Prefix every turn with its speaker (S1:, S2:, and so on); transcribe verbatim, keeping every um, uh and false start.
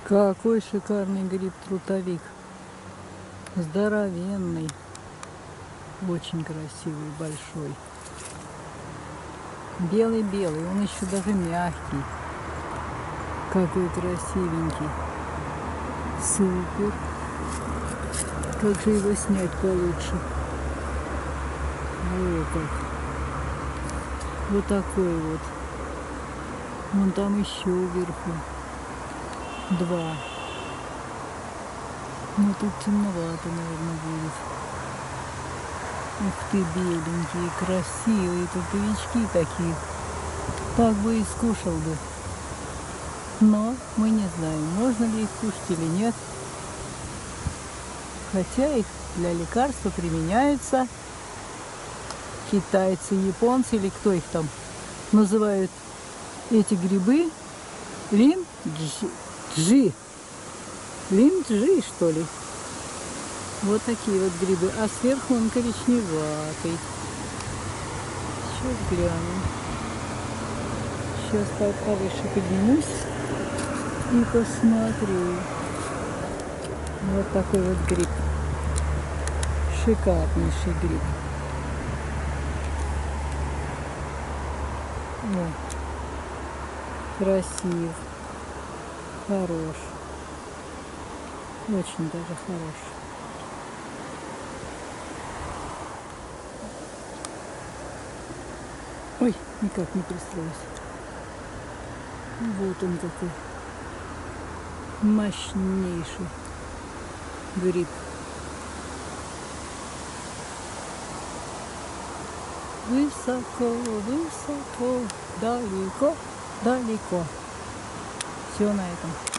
S1: Какой шикарный гриб-трутовик. Здоровенный. Очень красивый, большой. Белый-белый, он еще даже мягкий. Какой красивенький. Супер. Как же его снять получше? Вот как. Вот такой вот. Вон там еще вверху. Два. Ну тут темновато, наверное, будет. Ух ты, беленькие, красивые трутовички такие. Так бы и скушал бы. Но мы не знаем, можно ли их кушать или нет. Хотя их для лекарства применяются китайцы, японцы или кто их там называют эти грибы. Лин-джи. Лин-джи, что ли? Вот такие вот грибы. А сверху он коричневатый. Сейчас гляну. Сейчас повыше поднимусь и посмотрю. Вот такой вот гриб. Шикарнейший гриб. Вот. Красив. Хорош. Очень даже хорош. Ой, никак не пристроюсь. Вот он какой. Мощнейший гриб. Высоко, высоко, далеко, далеко. Все на этом.